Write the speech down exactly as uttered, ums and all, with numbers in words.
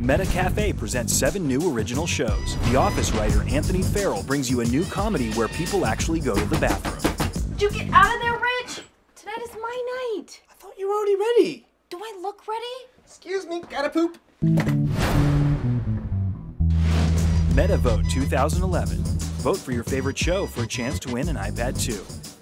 Meta Cafe presents seven new original shows. The Office writer Anthony Farrell brings you a new comedy where people actually go to the bathroom. Did you get out of there, Rich? Tonight is my night. I thought you were already ready. Do I look ready? Excuse me, gotta poop. Meta Vote two thousand eleven. Vote for your favorite show for a chance to win an iPad two.